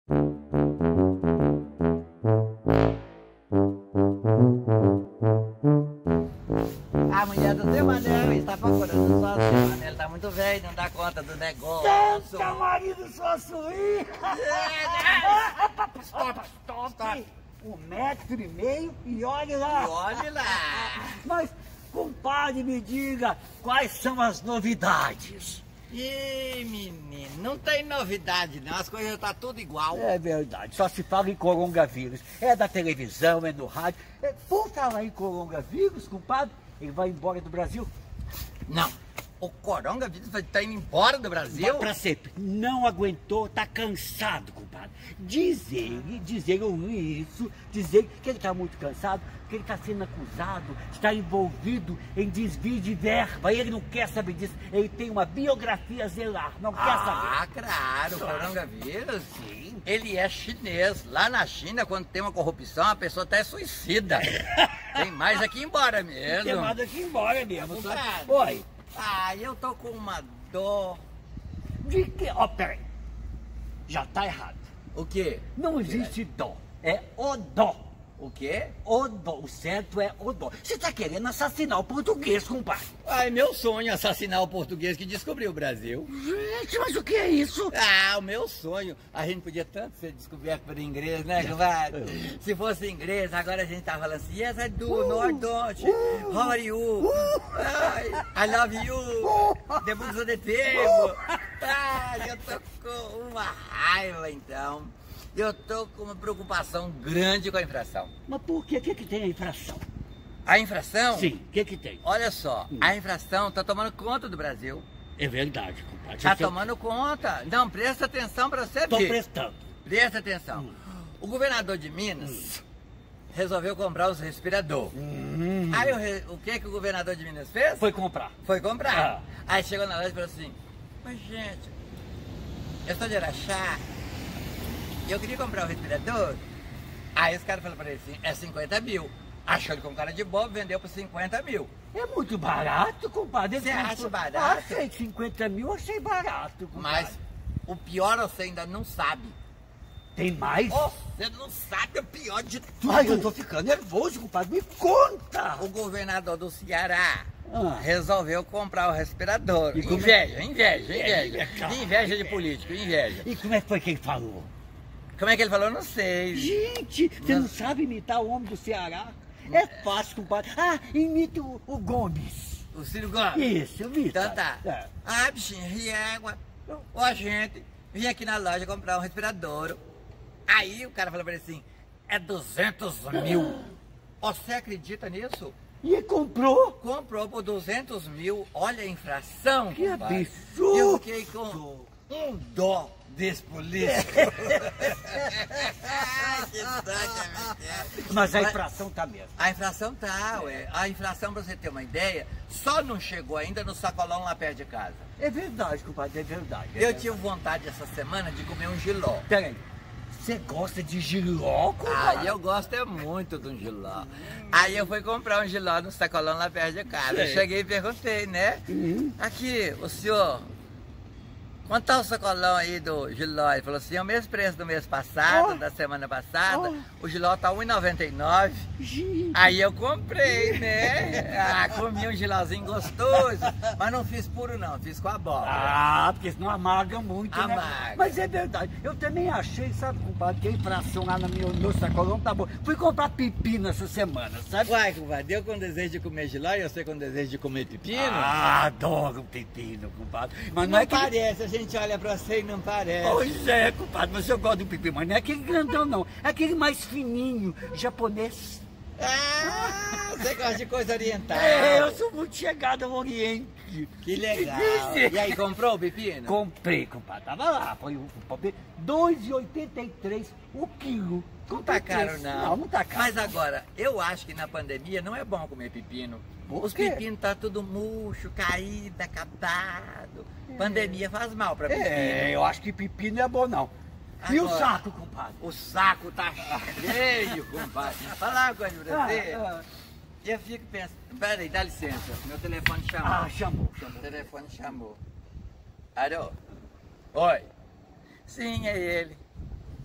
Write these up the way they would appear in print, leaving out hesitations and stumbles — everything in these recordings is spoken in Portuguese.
A mulher do seu Manel está procurando só seu Manel, tá muito velho, não dá conta do negócio. Santa marido sua suína! Stop! 1,5 m e olhe lá! E olhe lá! Mas, compadre, me diga, quais são as novidades? Ih, menino, não tem novidade não, as coisas tá tudo igual. É verdade, só se fala em coronavírus. É da televisão, é no rádio. Por falar em coronavírus, compadre, ele vai embora do Brasil? Não, o coronavírus tá indo embora do Brasil? Pra sempre. Não aguentou, tá cansado, compadre. Diz ele, eu li isso, dizer que ele tá muito cansado, que ele tá sendo acusado, está envolvido em desvio de verba. Ele não quer saber disso. Ele tem uma biografia a zelar, não quer saber. Ah, claro, o coronavírus, sim. Ele é chinês. Lá na China, quando tem uma corrupção, a pessoa até suicida. Tem mais aqui embora mesmo. Tem mais aqui embora mesmo. Claro. Oi. Ah, eu tô com uma dor. De que? Ó, peraí. Já tá errado. O quê? Não existe dó. É odó. O quê? Odó. O certo é odó. Você tá querendo assassinar o português, compadre. Ai, meu sonho é assassinar o português que descobriu o Brasil. Gente, mas o que é isso? Ah, o meu sonho. A gente podia tanto ser descoberto por inglês, né, compadre? Se fosse inglês, agora a gente tava falando assim, yes, I do, no, I don't. How are you? I love you. The books on the table. Ai, eu tô com uma raiva, então. Eu tô com uma preocupação grande com a infração. Mas por quê? O que tem a infração? A infração? Sim, o que tem? Olha só, a infração tá tomando conta do Brasil. É verdade, compadre. Tá tomando conta. Não, presta atenção pra você ver. Tô prestando. Presta atenção. O governador de Minas resolveu comprar os respiradores. Aí o que o governador de Minas fez? Foi comprar. Foi comprar. Aí chegou na loja e falou assim, mas gente, eu sou de Araxá, eu queria comprar o respirador. Aí os caras falaram pra ele assim, é 50 mil. Achou ele com cara de bobo, vendeu por 50 mil. É muito barato, compadre. Você acha barato? Achei 50 mil, achei barato, compadre. Mas o pior você ainda não sabe. Tem mais? Você não sabe o pior de tudo. Ai, eu tô ficando nervoso, compadre. Me conta! O governador do Ceará resolveu comprar o respirador. Inveja de político, inveja. E como é que foi que ele falou? Como é que ele falou? Não sei. Gente, você não sabe imitar o homem do Ceará? É fácil, compadre. Ah, imita o Gomes. O Ciro Gomes? Isso, imita. Então tá. Ah, bichinho, Riégua. Ó, gente, vim aqui na loja comprar um respirador. Aí o cara falou pra ele assim, é 200 mil. Você acredita nisso? E ele comprou? Comprou por 200 mil. Olha a infração, que compadre. absurdo. Eu fiquei com um dó desse político. Mas a infração tá mesmo. A infração tá, ué. A infração, pra você ter uma ideia, só não chegou ainda no sacolão lá perto de casa. É verdade, compadre, é verdade. Eu tive vontade essa semana de comer um jiló. Peraí, você gosta de jiló, compadre? Ah, eu gosto muito de um jiló. Aí eu fui comprar um jiló no sacolão lá perto de casa. Eu cheguei e perguntei, né? Aqui, o senhor, quanto tá o sacolão aí do jiló? Ele falou assim, é o mesmo preço do mês passado, da semana passada. O jiló tá R$1,99. Aí eu comprei, né? Ah, comi um jilózinho gostoso, mas não fiz puro não, fiz com a abóbora. Ah, porque senão amarga muito, Amarga. né? Mas é verdade. Eu também achei, sabe, compadre, que a infração lá no meu sacolão tá bom. Fui comprar pepino essa semana, sabe? Uai, compadre, eu com desejo de comer jiló e você com desejo de comer pepino? Ah, adoro pepino, compadre. Mas não é que... parece, a gente olha pra você e não parece. Pois é, compadre, mas eu gosto do pepino, mas não é aquele grandão não, é aquele mais fininho, japonês. Ah, você gosta de coisa oriental. É, eu sou muito chegado ao Oriente. Que legal. E aí, comprou o pepino? Comprei, compadre, tava lá, foi o pepino, R$2,83 o quilo. Não tá caro não. Não tá caro. Mas agora, eu acho que na pandemia não é bom comer pepino. Os pepinos tá tudo murcho, caído, acabado. Pandemia faz mal pra pepino. É, eu acho que pepino é bom não. Agora, e o saco, compadre? O saco tá cheio, compadre. Fala uma coisa pra você. Eu fico pensando... Peraí, dá licença. Meu telefone chamou. Ah, chamou. O telefone chamou. Alô? Oi? Sim, é ele.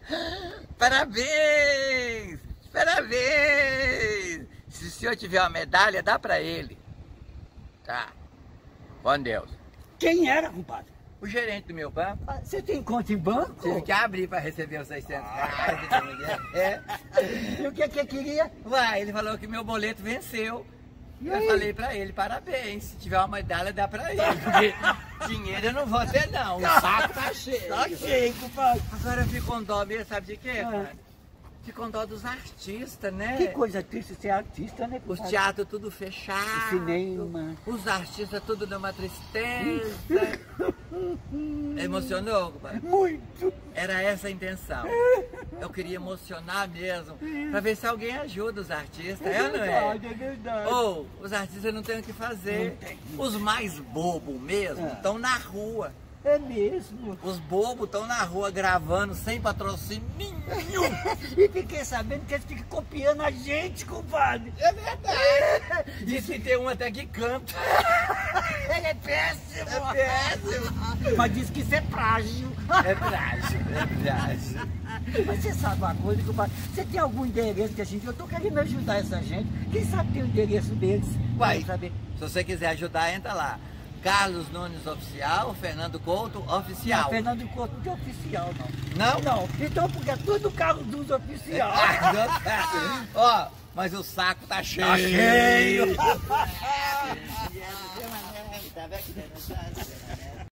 Parabéns! Parabéns! Se o senhor tiver uma medalha, dá pra ele. Tá. Com Deus. Quem era, compadre? O gerente do meu banco. Ah, você tem conta em banco? Tive que abrir para receber os 600 reais da mulher. É. E o que queria? Uai, ele falou que meu boleto venceu. Eu falei pra ele, parabéns, se tiver uma medalha dá pra ele, porque dinheiro eu não vou ter não, o saco tá cheio. Tá cheio, compadre. Agora eu fico com dó mesmo, sabe de quê, cara? Fico com dó dos artistas, né? Que coisa triste ser artista, né, Os compadre? teatros tudo fechado, Cinema. os artistas tudo numa tristeza. Emocionou, compadre? Muito. Era essa a intenção. Eu queria emocionar mesmo, pra ver se alguém ajuda os artistas, é ou não é? É verdade. Ou os artistas não têm o que fazer. Os mais bobos mesmo estão na rua. É mesmo. Os bobos estão na rua gravando sem patrocínio nenhum. E fiquei sabendo que eles ficam copiando a gente, compadre. É verdade. Diz que tem um até que canta. Ele é péssimo. É péssimo. Mas diz que isso é frágil. É frágil, é frágil. Mas você sabe uma coisa, compadre? Você tem algum endereço que a gente... Eu tô querendo ajudar essa gente. Quem sabe tem o endereço deles? Uai, Pra saber. se você quiser ajudar, entra lá. Carlos Nunes Oficial, Fernando Couto Oficial. Não, Fernando Couto não é oficial, não. Não? Não. Então, porque é tudo Carlos Nunes oficial. Ó, mas o saco tá cheio. Tá cheio. Tá cheio.